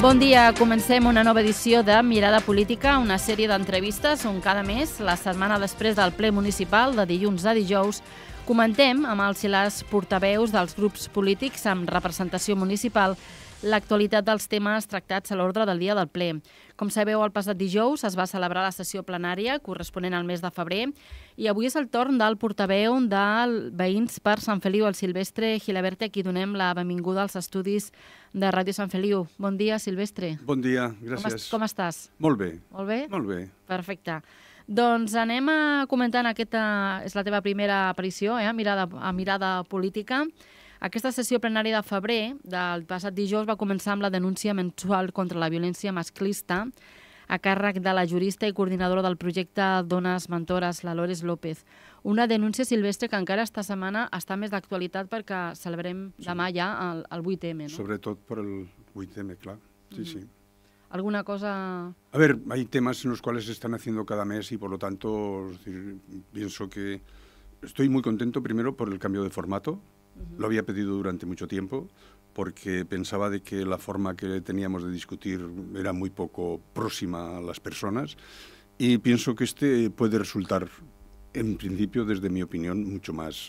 Bon dia, comencem una nova edició de Mirada Política, una sèrie d'entrevistes on cada mes, la setmana després del ple municipal, de dilluns a dijous, comentem amb els i les portaveus dels grups polítics amb representació municipal l'actualitat dels temes tractats a l'ordre del dia del ple. Com sabeu, el passat dijous es va celebrar la sessió plenària corresponent al mes de febrer i avui és el torn del portaveu del Veïns per Sant Feliu, el Silvestre Gilaberte, a qui donem la benvinguda als estudis de Ràdio Sant Feliu. Bon dia, Silvestre. Bon dia, gràcies. Com estàs? Molt bé. Molt bé? Molt bé. Perfecte. Doncs anem a comentar, aquesta és la teva primera aparició a Mirada Política. Aquesta sessió plenària de febrer del passat dijous va començar amb la denúncia mensual contra la violència masclista a càrrec de la jurista i coordinadora del projecte Dones Mentores, la Lores López. Una denúncia, Silvestre, que encara esta setmana està més d'actualitat perquè celebrem demà ja el 8M, ¿no? Sobretot per el 8M, clar. Sí, sí. ¿Alguna cosa...? A ver, hay temas en los cuales se están haciendo cada mes y por lo tanto pienso que estoy muy contento primero por el cambio de formato. Lo había pedido durante mucho tiempo porque pensaba de que la forma que teníamos de discutir era muy poco próxima a las personas y pienso que este puede resultar, en principio, desde mi opinión, mucho más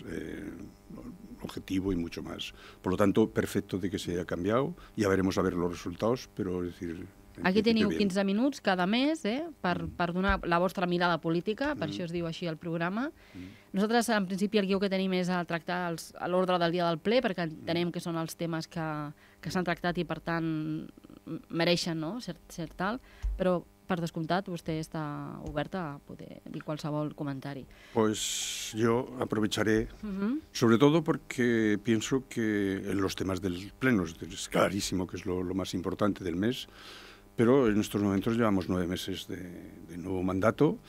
objetivo y mucho más. Por lo tanto, perfecto de que se haya cambiado. Ya veremos a ver los resultados, pero es decir... Aquí teniu 15 minuts cada mes per donar la vostra mirada política, per això es diu així el programa. Nosaltres, en principi, el guió que tenim és a tractar a l'ordre del dia del ple, perquè entenem que són els temes que s'han tractat i, per tant, mereixen, no?, cert tal, però, per descomptat, vostè està oberta a poder dir qualsevol comentari. Pues yo aprovecharé, sobre todo porque pienso que en los temas del pleno es clarísimo que es lo más importante del mes, pero en estos momentos llevamos 9 meses de nuevo mandato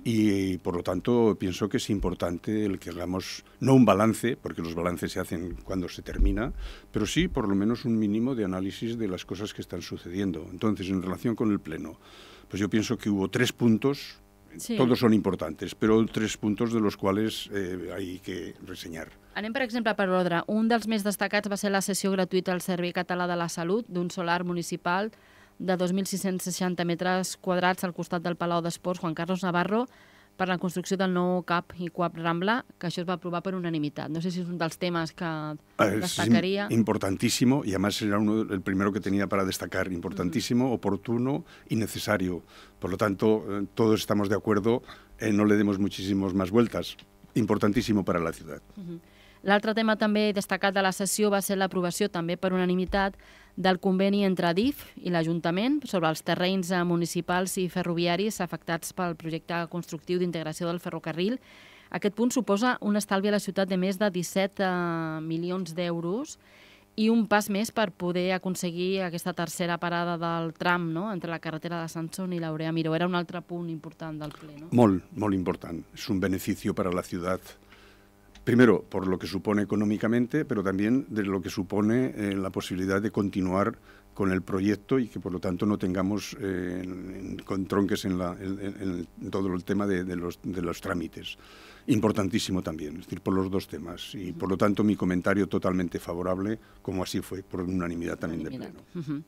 y, por lo tanto, pienso que es importante el que hagamos, no un balance, porque los balances se hacen cuando se termina, pero sí, por lo menos, un mínimo de análisis de las cosas que están sucediendo. Entonces, en relación con el Pleno, pues yo pienso que hubo 3 puntos, sí. Todos son importantes, pero 3 puntos de los cuales hay que reseñar. Anem, per exemple, per ordre. Un dels més destacats va ser la cessió gratuïta al Servei Català de la Salut d'un solar municipal de 2.660 metres quadrats al costat del Palau d'Esports Juan Carlos Navarro per la construcció del nou CAP i CUAP Rambla, que això es va aprovar per unanimitat. No sé si és un dels temes que destacaria. Es importantísimo y además era el primero que tenía para destacar. Importantísimo, oportuno y necesario. Por lo tanto, todos estamos de acuerdo, no le demos muchísimas más vueltas. Importantísimo para la ciudad. L'altre tema també destacat de la sessió va ser l'aprovació també per unanimitat del conveni entre DIF i l'Ajuntament sobre els terrenys municipals i ferroviaris afectats pel projecte constructiu d'integració del ferrocarril. Aquest punt suposa un estalvi a la ciutat de més de 17 milions d'euros i un pas més per poder aconseguir aquesta tercera parada del tram, no?, entre la carretera de Sanson i l'Aurea Miró. Era un altre punt important del ple, no? Molt, molt important. És un beneficio para la ciudad. Primero, por lo que supone económicamente, pero también de lo que supone la posibilidad de continuar con el proyecto y que, por lo tanto, no tengamos tronques en todo el tema de los trámites. Importantísimo también, es decir, por los 2 temas. Y, por lo tanto, mi comentario totalmente favorable, como así fue, por unanimidad también del Pleno.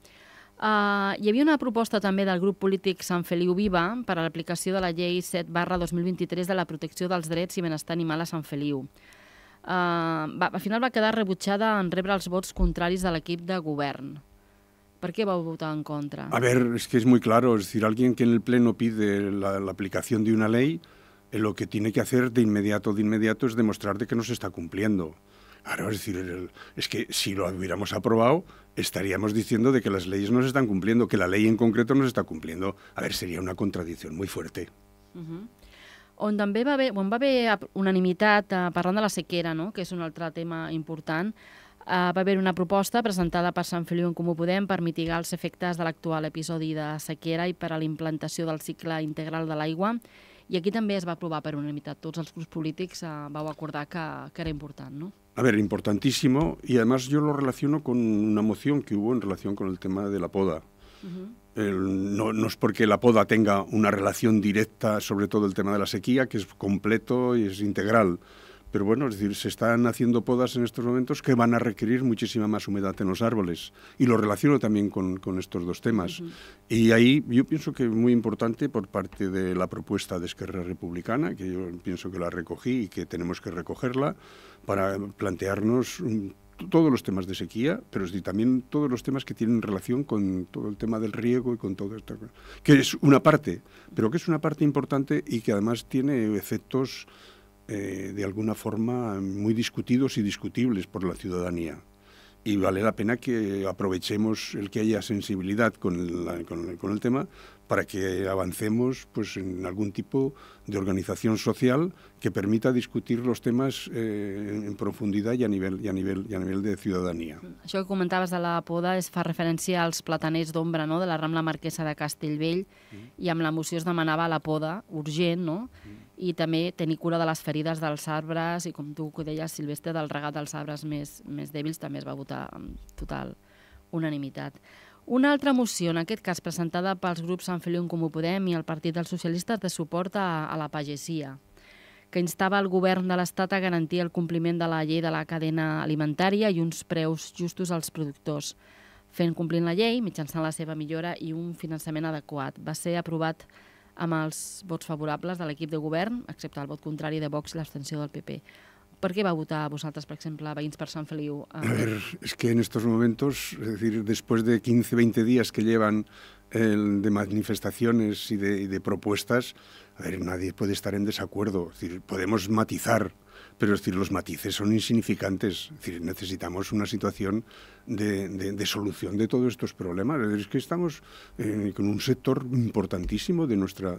Hi havia una proposta també del grup polític Sant Feliu Viva per a l'aplicació de la llei 7/2023 de la protecció dels drets i benestar animal a Sant Feliu. Al final va quedar rebutjada en rebre els vots contraris de l'equip de govern. ¿Por qué va a votar en contra? A ver, es que es muy claro. Es decir, alguien que en el Pleno pide la aplicación de una ley, lo que tiene que hacer de inmediato es demostrar de que no se está cumpliendo. Claro, es decir, es que si lo hubiéramos aprobado, estaríamos diciendo de que las leyes no se están cumpliendo, que la ley en concreto no se está cumpliendo. A ver, sería una contradicción muy fuerte. On també va haver unanimitat parlant de la sequera, no?, que és un altre tema important. Va haver una proposta presentada per Sant Feliu en Comú Podem per mitigar els efectes de l'actual episodi de sequera i per a la implantació del cicle integral de l'aigua. I aquí també es va aprovar per unanimitat. Tots els grups polítics vau acordar que era important, no? A ver, importantísimo, y además yo lo relaciono con una moción que hubo en relación con el tema de la poda. No es porque la poda tenga una relación directa sobre todo el tema de la sequía, que es completo y es integral, pero bueno, es decir, se están haciendo podas en estos momentos que van a requerir muchísima más humedad en los árboles. Y lo relaciono también con estos dos temas. Y ahí yo pienso que es muy importante por parte de la propuesta de Esquerra Republicana, que yo pienso que la recogí y que tenemos que recogerla, para plantearnos todos los temas de sequía, pero también todos los temas que tienen relación con todo el tema del riego y con todo esto, que es una parte, pero que es una parte importante y que además tiene efectos de alguna forma muy discutidos y discutibles por la ciudadanía. Y vale la pena que aprovechemos el que haya sensibilidad con el tema para que avancemos pues, en algún tipo de organización social que permita discutir los temas en profundidad i a nivell de ciutadania. Això que comentaves de la poda fa referència als plataners d'ombra, no?, de la Rambla Marquesa de Castellvell, i amb la moció es demanava la poda urgent, no?, i també tenir cura de les ferides dels arbres i, com tu deies, Silvestre, del regat dels arbres més dèbils, també es va votar amb total unanimitat. Una altra moció, en aquest cas presentada pels grups Sant Feliu en Comú Podem i el Partit dels Socialistes, de suport a la pagesia, que instava el govern de l'Estat a garantir el compliment de la llei de la cadena alimentària i uns preus justos als productors, fent complint la llei mitjançant la seva millora i un finançament adequat. Va ser aprovat amb els vots favorables de l'equip de govern, excepte el vot contrari de Vox i l'abstenció del PP. ¿Por qué va a votar vosaltres, por ejemplo, a Veïns per Sant Feliu? A ver, es que en estos momentos, es decir, después de 15, 20 días que llevan de manifestaciones y de propuestas, a ver, nadie puede estar en desacuerdo. Es decir, podemos matizar, pero es decir, los matices son insignificantes. Es decir, necesitamos una situación de solución de todos estos problemas. Es que estamos con un sector importantísimo de nuestra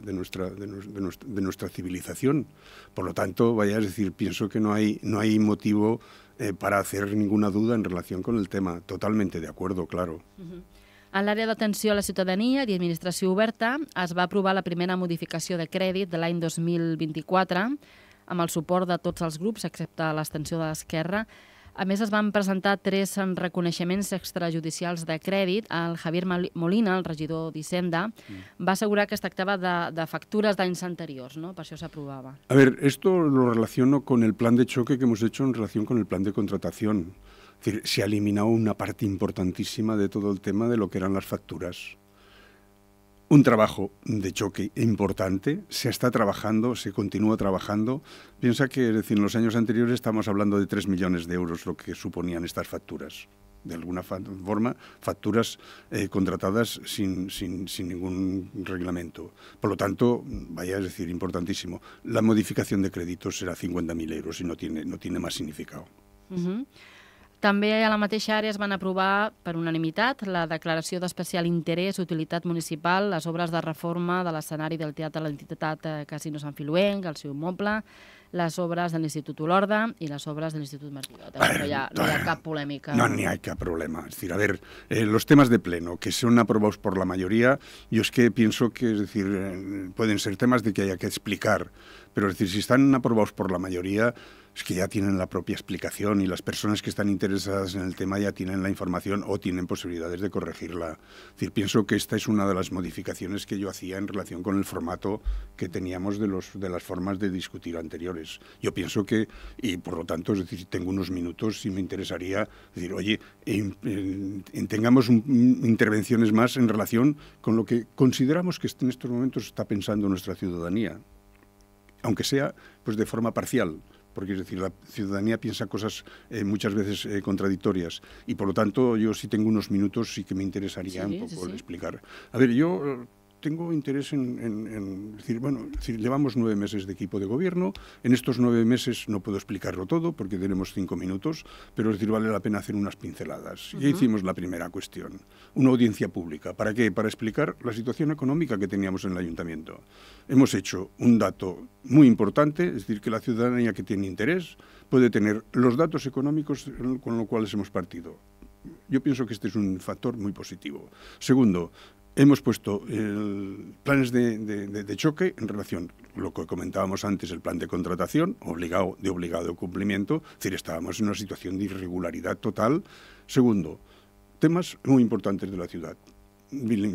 civilización. Por lo tanto, vaya, es decir, pienso que no hay motivo para hacer ninguna duda en relación con el tema. Totalmente de acuerdo, claro. En l'àrea d'atenció a la ciutadania i administració oberta es va aprovar la primera modificació de crèdit de l'any 2024 amb el suport de tots els grups, excepte l'abstenció de l'Esquerra. A més, es van presentar 3 reconeixements extrajudicials de crèdit. El Javier Molina, el regidor d'Hisenda, va assegurar que es tractava de factures d'anys anteriors, ¿no? Per això s'aprovava. A ver, esto lo relaciono con el plan de choque que hemos hecho en relación con el plan de contratación. Es decir, se ha eliminado una parte importantísima de todo el tema de lo que eran las facturas. Un trabajo de choque importante, se está trabajando, se continúa trabajando. Piensa que, es decir, en los años anteriores estamos hablando de 3 millones de euros lo que suponían estas facturas. De alguna forma, facturas contratadas sin ningún reglamento. Por lo tanto, vaya, es decir, importantísimo. La modificación de créditos será 50.000 euros y no tiene más significado. També a la mateixa àrea es van aprovar per unanimitat la declaració d'especial interès i utilitat municipal, les obres de reforma de l'escenari del Teatre de l'Entitat Casino Sant Filuenc, el seu immoble, les obres de l'Institut Olorda i les obres de l'Institut Martirot. No hi ha cap polèmica. No hay cap problema. Es decir, a ver, los temas de pleno que son aprobados por la mayoría, yo es que pienso que, es decir, pueden ser temas de que haya que explicar, pero es decir, si están aprobados por la mayoría, es que ya tienen la propia explicación y las personas que están interesadas en el tema ya tienen la información o tienen posibilidades de corregirla. Es decir, pienso que esta es una de las modificaciones que yo hacía en relación con el formato que teníamos de las formas de discutir anteriores. Yo pienso que, y por lo tanto, es decir, tengo unos minutos y me interesaría decir, oye, tengamos intervenciones más en relación con lo que consideramos que en estos momentos está pensando nuestra ciudadanía, aunque sea pues de forma parcial. Porque es decir, la ciudadanía piensa cosas muchas veces contradictorias y por lo tanto yo sí tengo unos minutos sí que me interesaría un poco explicar. A ver, yo tengo interés en decir, bueno, llevamos 9 meses de equipo de gobierno, en estos 9 meses no puedo explicarlo todo porque tenemos 5 minutos, pero es decir, vale la pena hacer unas pinceladas. Ya hicimos la primera cuestión, una audiencia pública. ¿Para qué? Para explicar la situación económica que teníamos en el ayuntamiento. Hemos hecho un dato muy importante, es decir, que la ciudadanía que tiene interés puede tener los datos económicos con los cuales hemos partido. Yo pienso que este es un factor muy positivo. Segundo, hemos puesto planes de choque en relación a lo que comentábamos antes, el plan de contratación, de obligado cumplimiento, es decir, estábamos en una situación de irregularidad total. Segundo, temas muy importantes de la ciudad,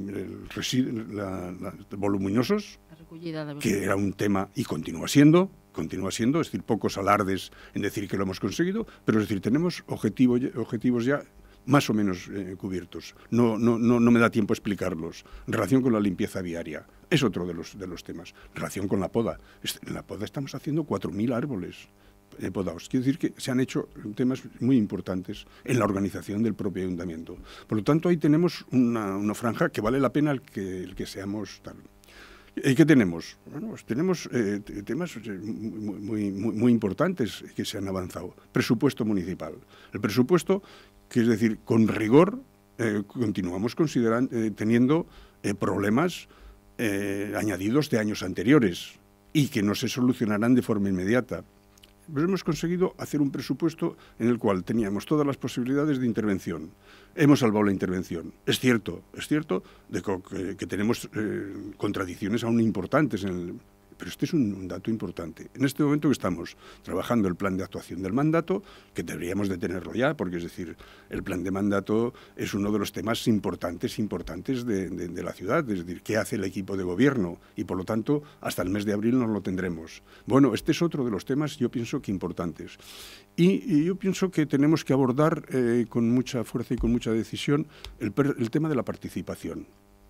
voluminosos, que era un tema y continúa siendo, continúa siendo, es decir, pocos alardes en decir que lo hemos conseguido, pero es decir, tenemos objetivos ya más o menos cubiertos. No me da tiempo explicarlos. En relación con la limpieza viaria, es otro de los temas. En relación con la poda. En la poda estamos haciendo 4.000 árboles podados. Quiere decir que se han hecho temas muy importantes en la organización del propio ayuntamiento. Por lo tanto, ahí tenemos una franja que vale la pena el que seamos tal. ¿Y qué tenemos? Bueno, pues tenemos temas muy importantes que se han avanzado. Presupuesto municipal. El presupuesto, que es decir, con rigor, continuamos teniendo problemas añadidos de años anteriores y que no se solucionarán de forma inmediata. Pero hemos conseguido hacer un presupuesto en el cual teníamos todas las posibilidades de intervención. Hemos salvado la intervención. Es cierto de que tenemos contradicciones aún importantes pero este es un dato importante. En este momento que estamos trabajando el plan de actuación del mandato, que deberíamos de tenerlo ya, porque es decir, el plan de mandato es uno de los temas importantes de la ciudad, es decir, qué hace el equipo de gobierno, y por lo tanto, hasta el mes de abril no lo tendremos. Bueno, este es otro de los temas, yo pienso que importantes. Y yo pienso que tenemos que abordar con mucha fuerza y con mucha decisión el tema de la participación.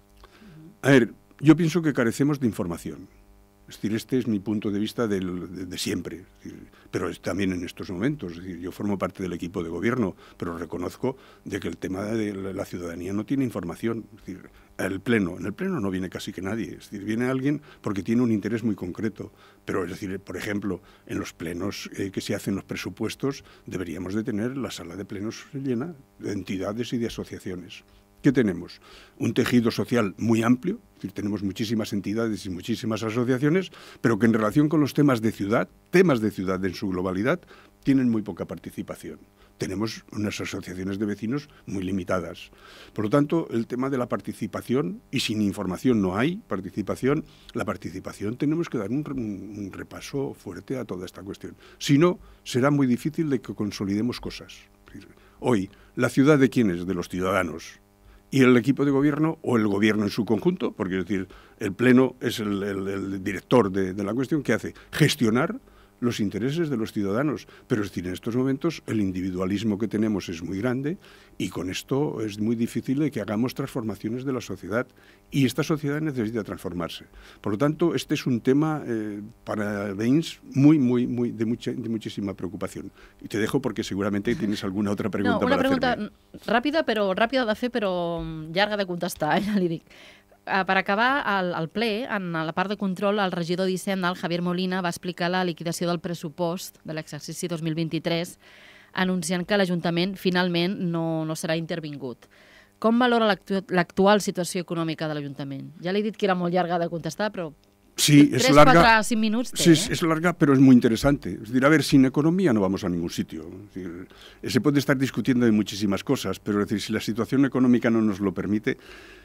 A ver, yo pienso que carecemos de información. Es decir, este es mi punto de vista de siempre, es decir, pero es también en estos momentos. Es decir, yo formo parte del equipo de gobierno, pero reconozco de que el tema de la ciudadanía no tiene información. Es decir, en el pleno no viene casi que nadie. Es decir, viene alguien porque tiene un interés muy concreto. Pero, es decir, por ejemplo, en los plenos que se hacen los presupuestos, deberíamos de tener la sala de plenos llena de entidades y de asociaciones. ¿Qué tenemos? Un tejido social muy amplio, es decir, tenemos muchísimas entidades y muchísimas asociaciones, pero que en relación con los temas de ciudad en su globalidad, tienen muy poca participación. Tenemos unas asociaciones de vecinos muy limitadas. Por lo tanto, el tema de la participación, y sin información no hay participación, la participación tenemos que dar un repaso fuerte a toda esta cuestión. Si no, será muy difícil de que consolidemos cosas. Es decir, hoy, ¿la ciudad de quién es? De los ciudadanos. Y el equipo de gobierno, o el gobierno en su conjunto, porque es decir, el pleno es el director de la cuestión, que hace gestionar los intereses de los ciudadanos. Pero es decir, en estos momentos el individualismo que tenemos es muy grande y con esto es muy difícil de que hagamos transformaciones de la sociedad. Y esta sociedad necesita transformarse. Por lo tanto, este es un tema para Veïns de muchísima preocupación. Y te dejo porque seguramente tienes alguna otra pregunta para hacerme. Una pregunta ràpida de fer, però llarga de contestar, ja li dic. Per acabar el ple, en la part de control, el regidor d'Hisenda, el Javier Molina, va explicar la liquidació del pressupost de l'exercici 2023, anunciant que l'Ajuntament finalment no serà intervingut. Com valora l'actual situació econòmica de l'Ajuntament? Ja li he dit que era molt llarga de contestar, però sí, 3, 4, 5 minuts té. Sí, es larga, pero es muy interesante. Es decir, a ver, sin economía no vamos a ningún sitio. Es decir, se puede estar discutiendo de muchísimas cosas, pero es decir, si la situación económica no nos lo permite,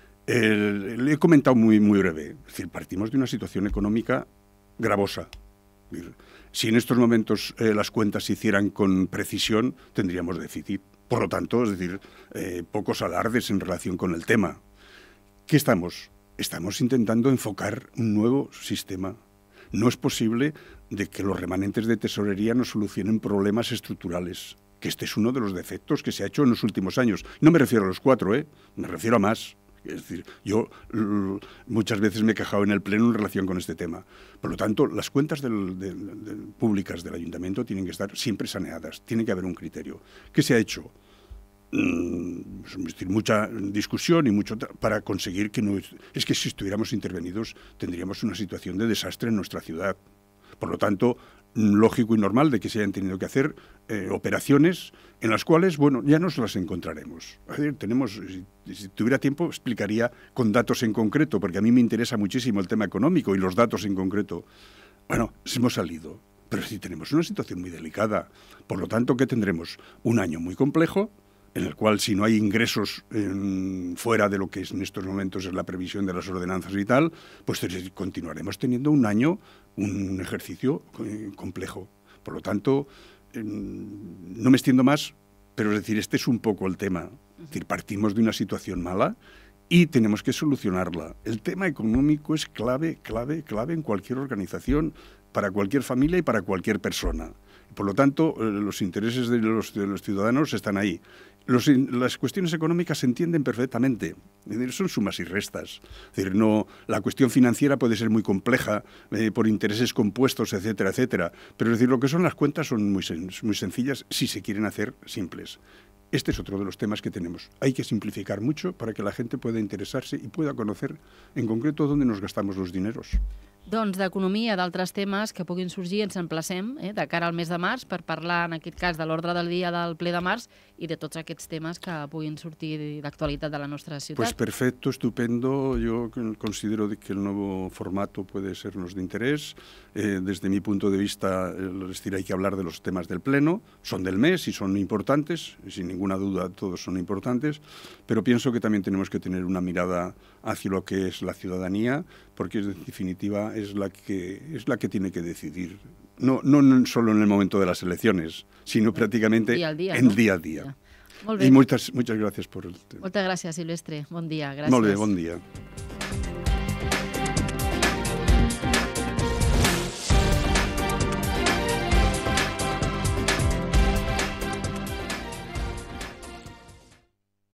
le he comentado muy breve. Es decir, partimos de una situación económica gravosa. Es decir, si en estos momentos las cuentas se hicieran con precisión, tendríamos déficit. Por lo tanto, es decir, pocos alardes en relación con el tema. ¿Qué estamos? Estamos intentando enfocar un nuevo sistema. No es posible de que los remanentes de tesorería nos solucionen problemas estructurales, que este es uno de los defectos que se ha hecho en los últimos años. No me refiero a los 4, me refiero a más. Es decir, yo muchas veces me he quejado en el pleno en relación con este tema. Por lo tanto, las cuentas públicas del ayuntamiento tienen que estar siempre saneadas, tiene que haber un criterio. ¿Qué se ha hecho? Es decir, mucha discusión y mucho para conseguir que no... Es que si estuviéramos intervenidos tendríamos una situación de desastre en nuestra ciudad. Por lo tanto, lógico y normal de que se hayan tenido que hacer operaciones en las cuales, bueno, ya nos las encontraremos. Es decir, si tuviera tiempo, explicaría con datos en concreto, porque a mí me interesa muchísimo el tema económico y los datos en concreto. Bueno, hemos salido, pero sí tenemos una situación muy delicada. Por lo tanto, ¿qué tendremos? Un año muy complejo, en el cual si no hay ingresos fuera de lo que en estos momentos es la previsión de las ordenanzas y tal, pues continuaremos teniendo un ejercicio complejo. Por lo tanto, no me extiendo más, pero es decir, este es un poco el tema. Es decir, partimos de una situación mala y tenemos que solucionarla. El tema económico es clave en cualquier organización. para cualquier familia y para cualquier persona. Por lo tanto, los intereses de los ciudadanos están ahí. Las cuestiones económicas se entienden perfectamente, es decir, son sumas y restas. Es decir, la cuestión financiera puede ser muy compleja por intereses compuestos, etcétera, etcétera. Pero es decir, lo que son las cuentas son muy sencillas si se quieren hacer simples. Este es otro de los temas que tenemos. Hay que simplificar mucho para que la gente pueda interesarse y pueda conocer en concreto dónde nos gastamos los dineros. Doncs d'economia, d'altres temes que puguin sorgir, ens emplacem de cara al mes de març per parlar, en aquest cas, de l'ordre del dia del ple de març i de tots aquests temes que puguin sortir d'actualitat de la nostra ciutat. Pues perfecto, estupendo. Yo considero que el nuevo formato puede sernos de interés. Desde mi punto de vista, es decir, hay que hablar de los temas del Pleno. Son del mes y son importantes, sin ninguna duda todos son importantes, pero pienso que también tenemos que tener una mirada hacia lo que es la ciudadanía, porque en definitiva es la que tiene que decidir. No solo en el momento de las elecciones, sino prácticamente en día a día. Molt bé. I muchas gracias por el tema. Moltes gràcies, Silvestre. Bon dia. Gràcies. Molt bé, bon dia.